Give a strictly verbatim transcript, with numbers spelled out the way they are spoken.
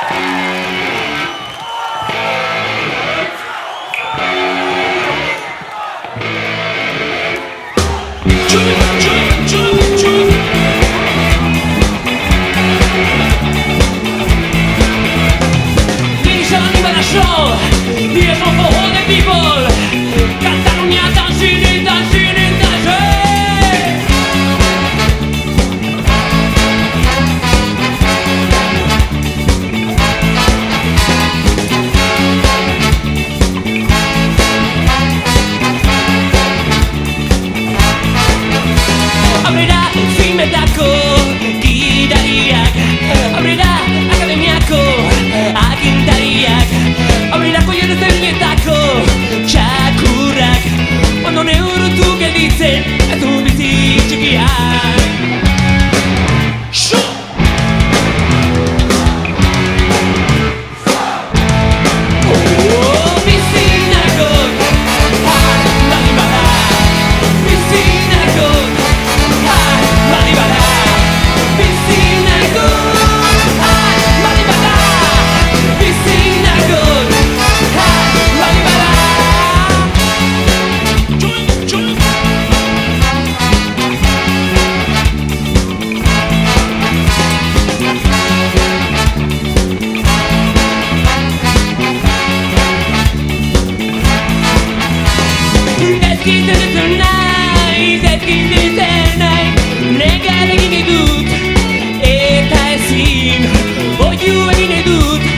Here's one for all the people. Catalunya dancing in, dancing in, dancing. Abrirá filmetako gidariak, abrirá akademiako agintariak, abrirá koierezenetako txakurrak, ondo neurotu gelditzen etu bizi txikiak. Ezkitetzen nahi, ezkitetzen nahi, negar egin edut, eta ezin, oiu egin edut.